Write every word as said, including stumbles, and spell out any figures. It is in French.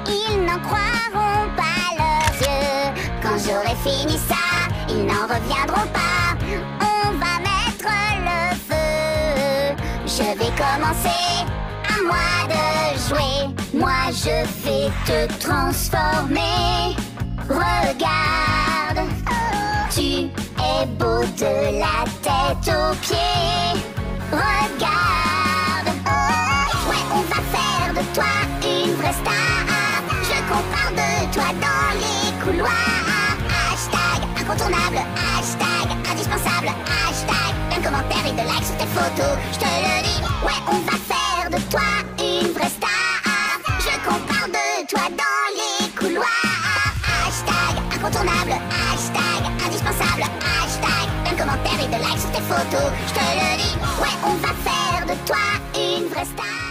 Ils n'en croiront pas leurs yeux. Quand j'aurai fini ça, ils n'en reviendront pas. On va mettre le feu. Je vais commencer, à moi de jouer. Moi je vais te transformer. Regarde, tu es beau de la tête aux pieds. Regarde, ouais, on va faire de toi une vraie star. Je compare de toi dans les couloirs. Hashtag incontournable, hashtag indispensable, hashtag un commentaire et de likes sur tes photos. Je te le dis, ouais, on va faire de toi une vraie star. Je compare de toi dans les couloirs. Hashtag incontournable, hashtag indispensable, hashtag un commentaire et de likes sur tes photos. Je te le dis, ouais, on va faire de toi une vraie star.